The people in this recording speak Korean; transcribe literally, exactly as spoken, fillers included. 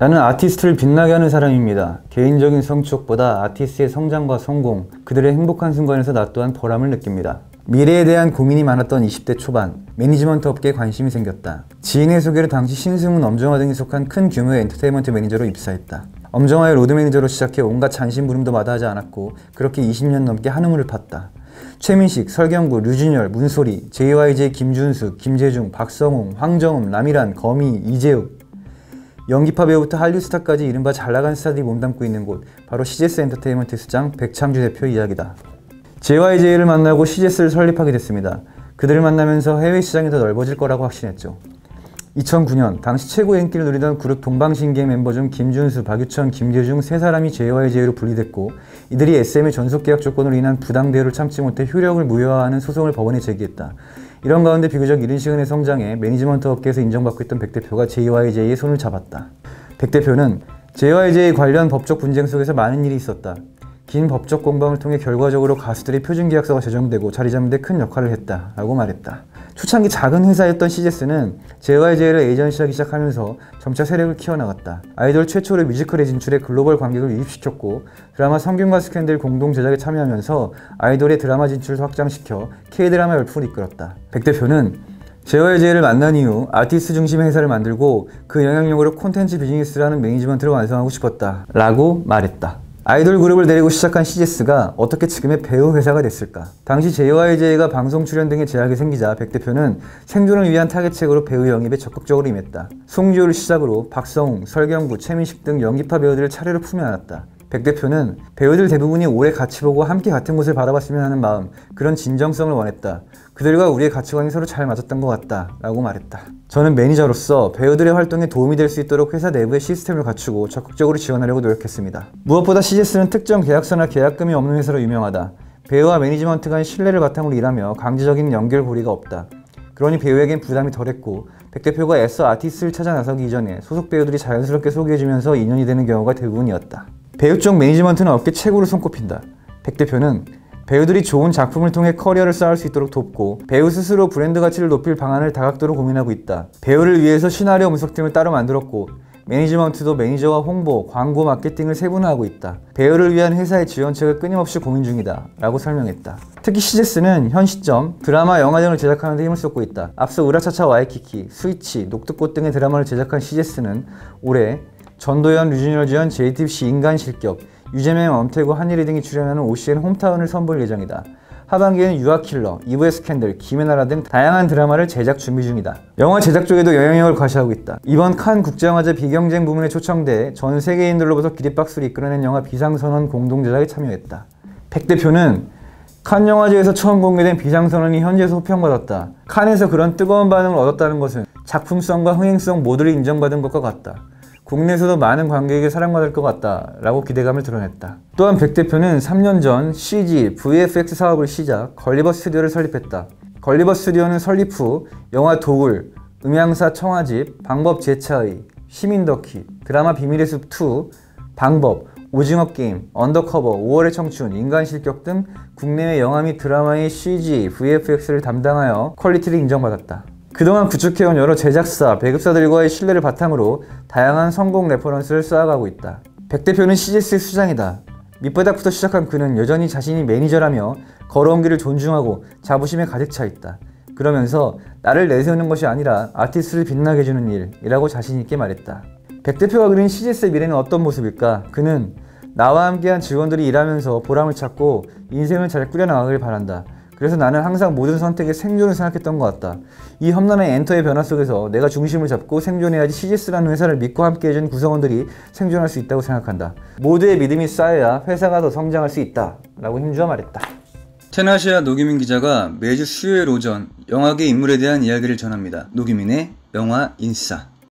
나는 아티스트를 빛나게 하는 사람입니다. 개인적인 성취욕보다 아티스트의 성장과 성공, 그들의 행복한 순간에서 나 또한 보람을 느낍니다. 미래에 대한 고민이 많았던 이십 대 초반, 매니지먼트 업계에 관심이 생겼다. 지인의 소개로 당시 신승훈, 엄정화 등이 속한 큰 규모의 엔터테인먼트 매니저로 입사했다. 엄정화의 로드 매니저로 시작해 온갖 잔심부름도 마다하지 않았고 그렇게 이십 년 넘게 한우물을 팠다. 최민식, 설경구, 류준열, 문소리, 제이와이제이 김준수, 김재중, 박성웅, 황정음, 남일한, 거미, 이재욱, 연기파 배우부터 한류 스타까지 이른바 잘나간 스타들이 몸담고 있는 곳, 바로 씨제스 엔터테인먼트 수장 백창주 대표 이야기다. 제이와이제이를 만나고 씨제스를 설립하게 됐습니다. 그들을 만나면서 해외 시장이 더 넓어질 거라고 확신했죠. 이천구 년 당시 최고의 인기를 누리던 그룹 동방신기의 멤버 중 김준수, 박유천, 김재중 세 사람이 제이와이제이로 분리됐고, 이들이 에스엠의 전속 계약 조건으로 인한 부당 대우를 참지 못해 효력을 무효화하는 소송을 법원에 제기했다. 이런 가운데 비교적 이른 시간의 성장에 매니지먼트 업계에서 인정받고 있던 백 대표가 제이와이제이의 손을 잡았다. 백 대표는 제이와이제이 관련 법적 분쟁 속에서 많은 일이 있었다. 긴 법적 공방을 통해 결과적으로 가수들의 표준계약서가 제정되고 자리 잡는 데 큰 역할을 했다 라고 말했다. 초창기 작은 회사였던 씨제스는 제이와이제이를 에이전시하기 시작하면서 점차 세력을 키워나갔다. 아이돌 최초로 뮤지컬에 진출해 글로벌 관객을 유입시켰고, 드라마 성균관 스캔들 공동 제작에 참여하면서 아이돌의 드라마 진출을 확장시켜 K드라마 열풍을 이끌었다. 백 대표는 제이와이제이를 만난 이후 아티스트 중심의 회사를 만들고 그 영향력으로 콘텐츠 비즈니스라는 매니지먼트를 완성하고 싶었다 라고 말했다. 아이돌 그룹을 데리고 시작한 씨제스가 어떻게 지금의 배우 회사가 됐을까? 당시 제이와이제이가 방송 출연 등의 제약이 생기자 백 대표는 생존을 위한 타겟책으로 배우 영입에 적극적으로 임했다. 송지효를 시작으로 박성웅, 설경구, 최민식 등 연기파 배우들을 차례로 품에 안았다. 백 대표는 배우들 대부분이 오래 같이 보고 함께 같은 곳을 바라봤으면 하는 마음, 그런 진정성을 원했다. 그들과 우리의 가치관이 서로 잘 맞았던 것 같다 라고 말했다. 저는 매니저로서 배우들의 활동에 도움이 될 수 있도록 회사 내부의 시스템을 갖추고 적극적으로 지원하려고 노력했습니다. 무엇보다 씨제스는 특정 계약서나 계약금이 없는 회사로 유명하다. 배우와 매니지먼트 간 신뢰를 바탕으로 일하며 강제적인 연결고리가 없다. 그러니 배우에겐 부담이 덜했고, 백 대표가 애써 아티스트를 찾아 나서기 이전에 소속 배우들이 자연스럽게 소개해주면서 인연이 되는 경우가 대부분이었다. 배우 쪽 매니지먼트는 업계 최고로 손꼽힌다. 백 대표는 배우들이 좋은 작품을 통해 커리어를 쌓을 수 있도록 돕고, 배우 스스로 브랜드 가치를 높일 방안을 다각도로 고민하고 있다. 배우를 위해서 시나리오 분석팀을 따로 만들었고, 매니지먼트도 매니저와 홍보, 광고, 마케팅을 세분화하고 있다. 배우를 위한 회사의 지원책을 끊임없이 고민 중이다 라고 설명했다. 특히 씨제스는 현 시점 드라마, 영화 등을 제작하는 데 힘을 쏟고 있다. 앞서 으라차차 와이키키, 스위치, 녹두꽃 등의 드라마를 제작한 씨제스는 올해 전도연, 류준열 주연 제이티비씨 인간 실격, 유재명, 엄태구, 한예리 등이 출연하는 오씨엔 홈타운을 선보일 예정이다. 하반기에는 유아킬러, 이브의 스캔들, 김의 나라 등 다양한 드라마를 제작 준비 중이다. 영화 제작 쪽에도 영향력을 과시하고 있다. 이번 칸 국제영화제 비경쟁 부문에 초청돼 전 세계인들로부터 기립박수를 이끌어낸 영화 비상선언 공동 제작에 참여했다. 백 대표는 칸 영화제에서 처음 공개된 비상선언이 현지에서 호평받았다. 칸에서 그런 뜨거운 반응을 얻었다는 것은 작품성과 흥행성 모두를 인정받은 것과 같다. 국내에서도 많은 관객에게 사랑받을 것 같다 라고 기대감을 드러냈다. 또한 백 대표는 삼 년 전 씨지, 브이에프엑스 사업을 시작, 걸리버 스튜디오를 설립했다. 걸리버 스튜디오는 설립 후 영화 도굴, 음향사 청아집, 방법 제차의, 시민더키, 드라마 비밀의 숲 투, 방법, 오징어 게임, 언더커버, 오월의 청춘, 인간실격 등 국내외 영화 및 드라마의 씨지, 브이에프엑스를 담당하여 퀄리티를 인정받았다. 그동안 구축해온 여러 제작사, 배급사들과의 신뢰를 바탕으로 다양한 성공 레퍼런스를 쌓아가고 있다. 백 대표는 씨제스의 수장이다. 밑바닥부터 시작한 그는 여전히 자신이 매니저라며 걸어온 길을 존중하고 자부심에 가득 차 있다. 그러면서 나를 내세우는 것이 아니라 아티스트를 빛나게 해주는 일이라고 자신있게 말했다. 백 대표가 그린 씨제스의 미래는 어떤 모습일까? 그는 나와 함께한 직원들이 일하면서 보람을 찾고 인생을 잘 꾸려나가길 바란다. 그래서 나는 항상 모든 선택에 생존을 생각했던 것 같다. 이 험난한 엔터의 변화 속에서 내가 중심을 잡고 생존해야지 씨제스라는 회사를 믿고 함께해준 구성원들이 생존할 수 있다고 생각한다. 모두의 믿음이 쌓여야 회사가 더 성장할 수 있다 라고 힘주어 말했다. 테나시아 노규민 기자가 매주 수요일 오전 영화계 인물에 대한 이야기를 전합니다. 노규민의 영화 인싸.